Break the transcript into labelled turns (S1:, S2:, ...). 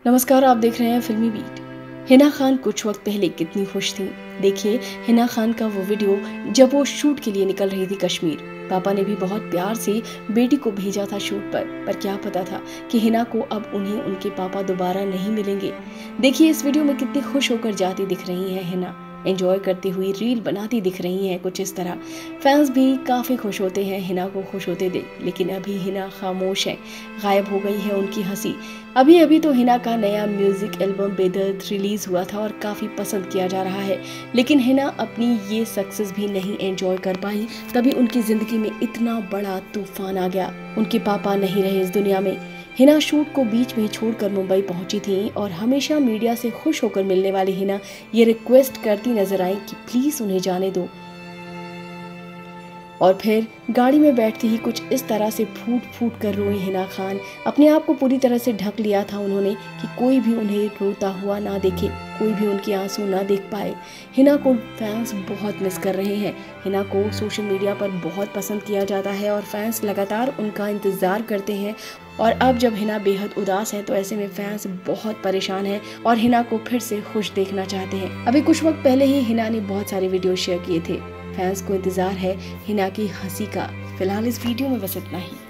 S1: नमस्कार, आप देख रहे हैं फिल्मी बीट। हिना खान कुछ वक्त पहले कितनी खुश थी। देखिए हिना खान का वो वीडियो जब वो शूट के लिए निकल रही थी कश्मीर। पापा ने भी बहुत प्यार से बेटी को भेजा था शूट पर क्या पता था कि हिना को अब उन्हें उनके पापा दोबारा नहीं मिलेंगे। देखिए इस वीडियो में कितनी खुश होकर जाती दिख रही है हिना, एंजॉय करती हुई रील बनाती दिख रही हैं कुछ इस तरह। फैंस भी काफ़ी खुश होते हैं हिना को खुश होते देख, लेकिन अभी हिना खामोश है, गायब हो गई है उनकी हंसी। अभी अभी तो हिना का नया म्यूजिक एल्बम बेदर्द रिलीज हुआ था और काफ़ी पसंद किया जा रहा है, लेकिन हिना अपनी ये सक्सेस भी नहीं एंजॉय कर पाई। तभी उनकी ज़िंदगी में इतना बड़ा तूफान आ गया। उनके पापा नहीं रहे इस दुनिया में। हिना शूट को बीच में छोड़कर मुंबई पहुंची थी और हमेशा मीडिया से खुश होकर मिलने वाली हिना ये रिक्वेस्ट करती नजर आई कि प्लीज उन्हें जाने दो। और फिर गाड़ी में बैठती ही कुछ इस तरह से फूट फूट कर रोई हिना खान। अपने आप को पूरी तरह से ढक लिया था उन्होंने कि कोई भी उन्हें रोता हुआ ना देखे, कोई भी उनके आंसू ना देख पाए। हिना को फैंस बहुत मिस कर रहे हैं। हिना को सोशल मीडिया पर बहुत पसंद किया जाता है और फैंस लगातार उनका इंतज़ार करते हैं। और अब जब हिना बेहद उदास है तो ऐसे में फैंस बहुत परेशान हैं और हिना को फिर से खुश देखना चाहते हैं। अभी कुछ वक्त पहले ही हिना ने बहुत सारे वीडियो शेयर किए थे। फैंस को इंतजार है हिना की हंसी का। फिलहाल इस वीडियो में बस इतना ही।